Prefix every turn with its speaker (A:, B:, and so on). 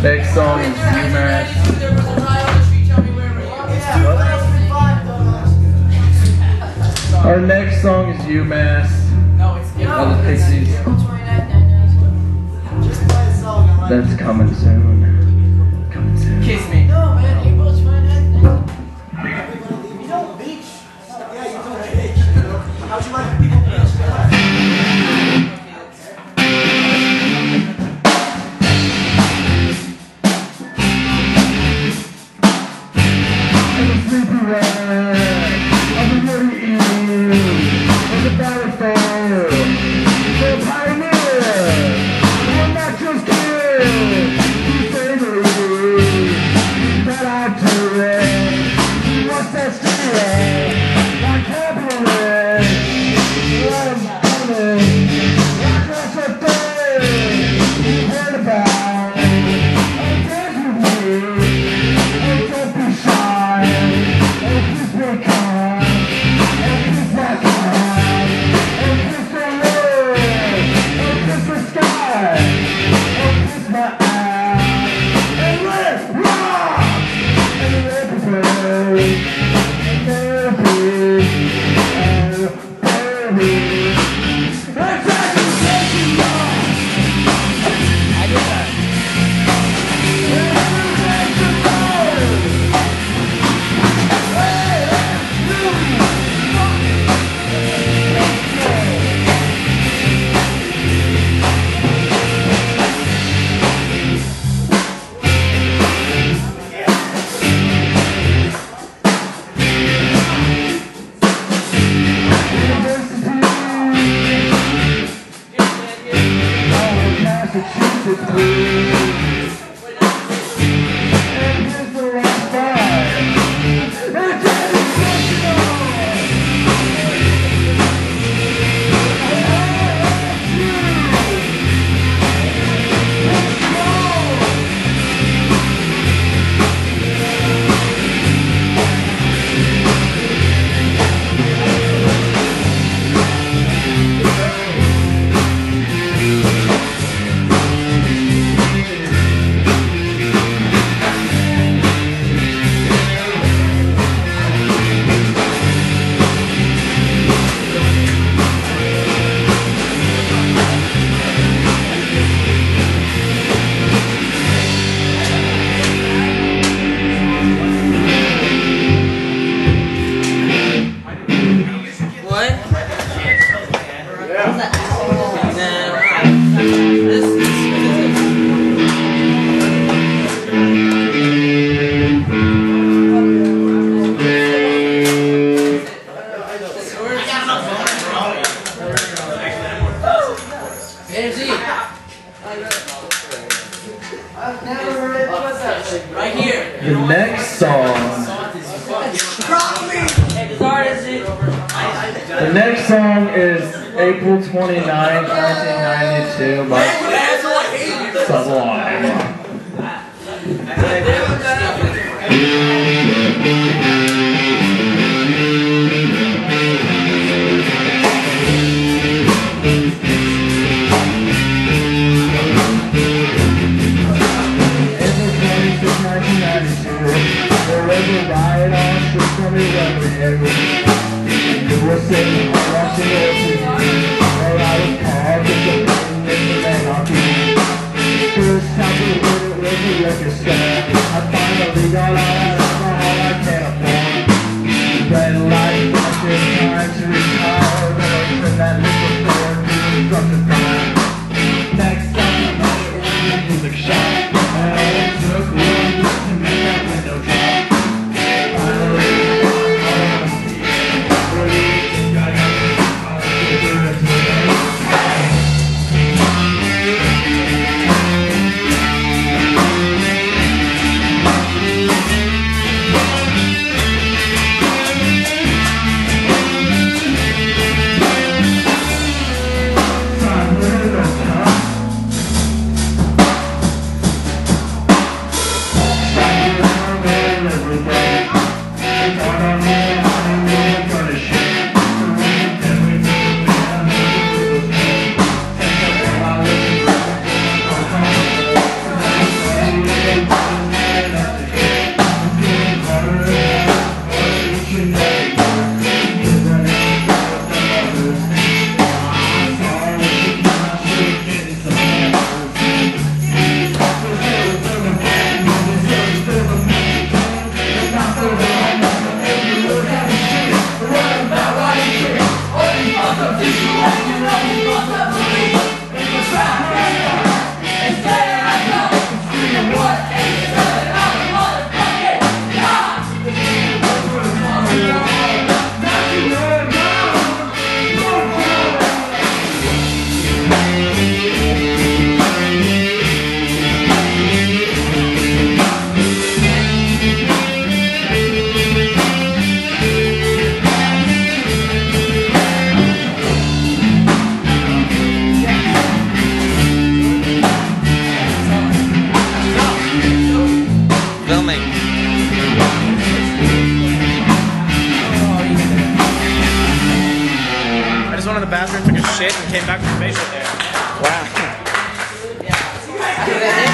A: Next song is UMass. Our next song is UMass. Of the Pixies. That's coming soon. Coming soon.
B: Kiss me.
C: No, man, April 29th. You don't beach. Yeah, you don't beach. How'd you like people beach?
B: Right here.
A: The next song. The next song is April 29th, 1992 by Sublime. I finally got out of all I can afford.
B: just went in the bathroom, took a shit, and came back with facial hair.
D: Wow.